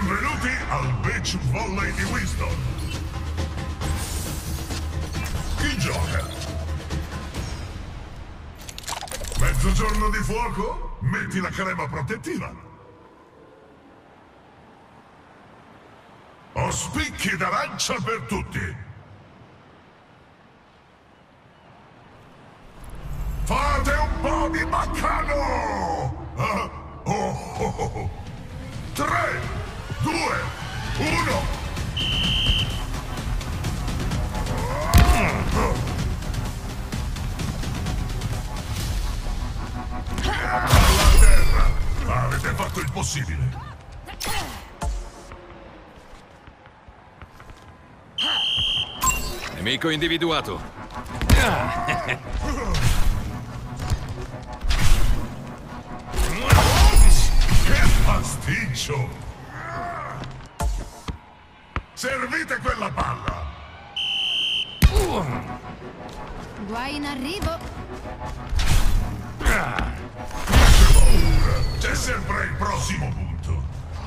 Benvenuti al Beach Volley di Winston. Chi gioca? Mezzogiorno di fuoco? Metti la crema protettiva. Ho spicchi d'arancia per tutti. Fate un po' di baccano! 3, 2, 1. Alla terra! Avete fatto il possibile. Nemico individuato. Che pasticcio! Servite quella palla! Guai in arrivo. Che paura! C'è sempre il prossimo punto!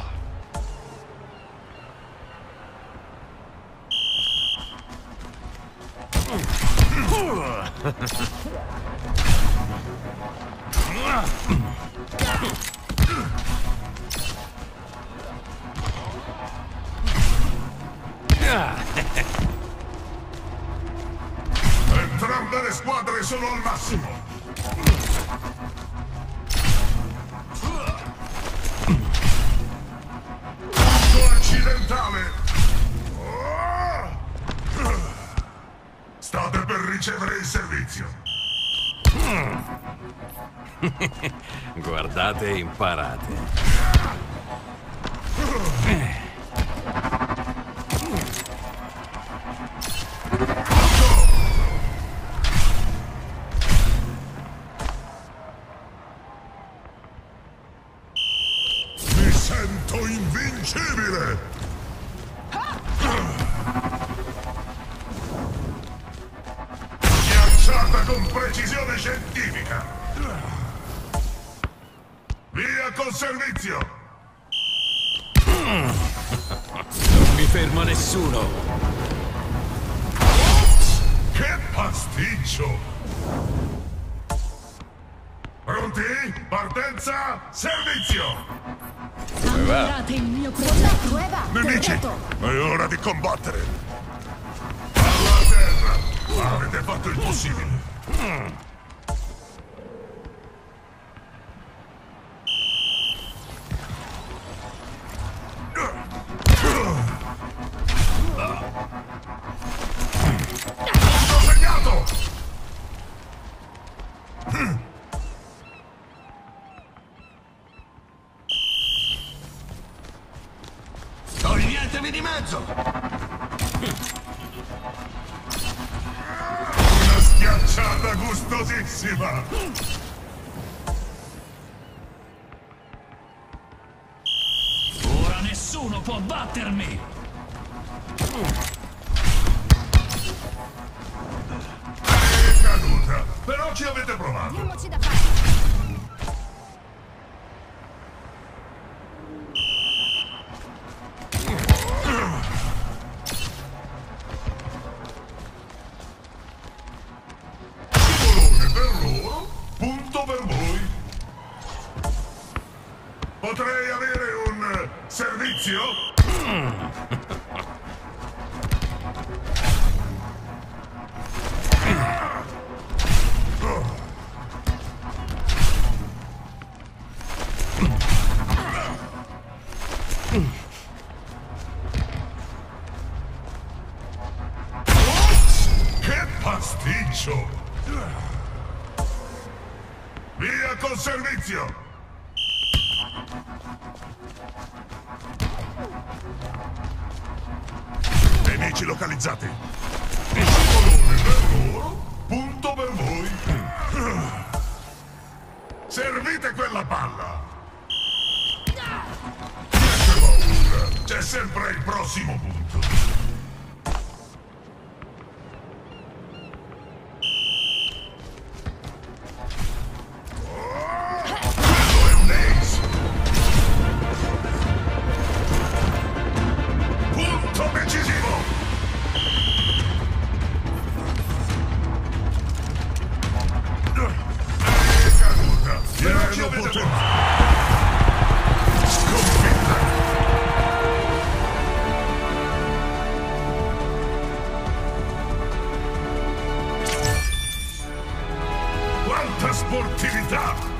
Entrambe le squadre sono al massimo! Punto accidentale! State per ricevere il servizio! Guardate e imparate. Mi sento invincibile! Schiacciata con precisione scientifica! Via col servizio! Non mi ferma nessuno. Che pasticcio! Pronti? Partenza! Servizio! Ammirate il mio progetto. Nemici! È ora di combattere! Alla terra! Avete fatto il possibile! Punto segnato! Toglietevi di mezzo! Una schiacciata gustosissima! Ora nessuno può battermi! È caduta! Però ci avete provato! Diamoci da fare. Scivolone per loro, punto per voi. Potrei avere un servizio? Che pasticcio! Via col servizio! Nemici localizzati! Scivolone per loro, punto per voi! Servite quella palla! Che paura! C'è sempre il prossimo punto! Quello è un ace! potenza! Sconfitta! Quanta sportività!